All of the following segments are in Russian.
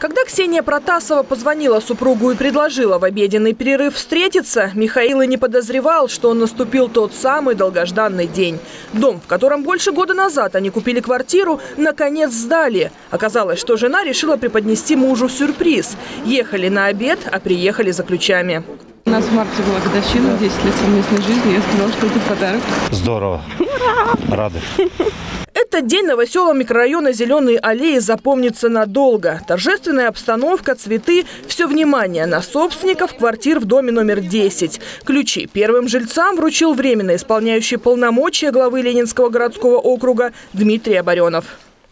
Когда Ксения Протасова позвонила супругу и предложила в обеденный перерыв встретиться, Михаил и не подозревал, что наступил тот самый долгожданный день. Дом, в котором больше года назад они купили квартиру, наконец сдали. Оказалось, что жена решила преподнести мужу сюрприз. Ехали на обед, а приехали за ключами. У нас в марте была годовщина, 10 лет совместной жизни. Я сказала, что это подарок. Здорово. Ура! Рады. Этот день новоселам микрорайона Зеленые аллеи запомнится надолго. Торжественная обстановка, цветы, все внимание на собственников квартир в доме номер 10. Ключи первым жильцам вручил временно исполняющий полномочия главы Ленинского городского округа Дмитрий Оборенов.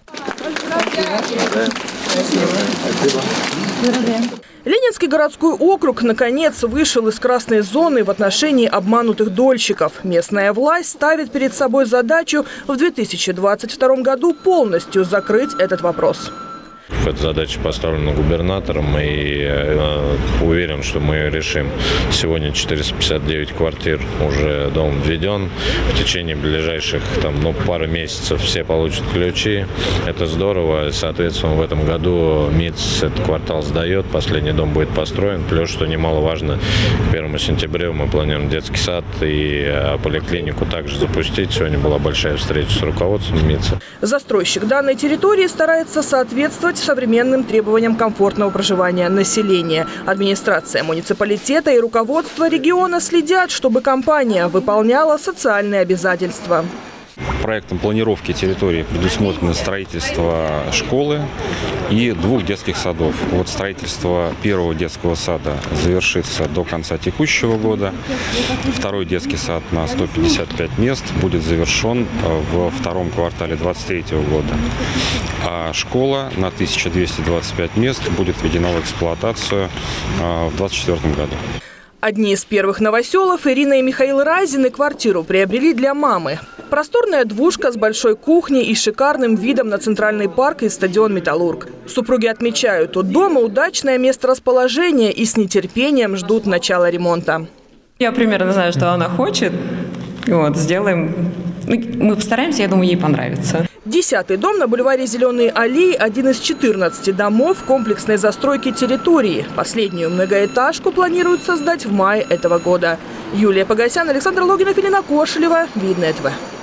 Ленинский городской округ, наконец, вышел из красной зоны в отношении обманутых дольщиков. Местная власть ставит перед собой задачу в 2022 году полностью закрыть этот вопрос. Эта задача поставлена губернатором, и уверен, что мы ее решим. Сегодня 459 квартир уже дом введен. В течение ближайших пары месяцев все получат ключи. Это здорово. Соответственно, в этом году МИЦ этот квартал сдает. Последний дом будет построен. Плюс, что немаловажно, к 1 сентября мы планируем детский сад и поликлинику также запустить. Сегодня была большая встреча с руководством МИЦа. Застройщик данной территории старается соответствовать современным требованиям комфортного проживания населения. Администрация муниципалитета и руководство региона следят, чтобы компания выполняла социальные обязательства. Проектом планировки территории предусмотрено строительство школы и 2 детских садов. Вот строительство первого детского сада завершится до конца текущего года. Второй детский сад на 155 мест будет завершен во втором квартале 2023 года. А школа на 1225 мест будет введена в эксплуатацию в 2024 году. Одни из первых новоселов Ирина и Михаил Разины квартиру приобрели для мамы. Просторная двушка с большой кухней и шикарным видом на Центральный парк и стадион «Металлург». Супруги отмечают, у дома удачное месторасположение и с нетерпением ждут начала ремонта. Я примерно знаю, что она хочет. Сделаем. Мы постараемся, я думаю, ей понравится. 10-й дом на бульваре Зеленые аллеи – один из 14 домов комплексной застройки территории. Последнюю многоэтажку планируют создать в мае этого года. Юлия Погосян, Александр Логинов, Елена Кошелева. Видное ТВ.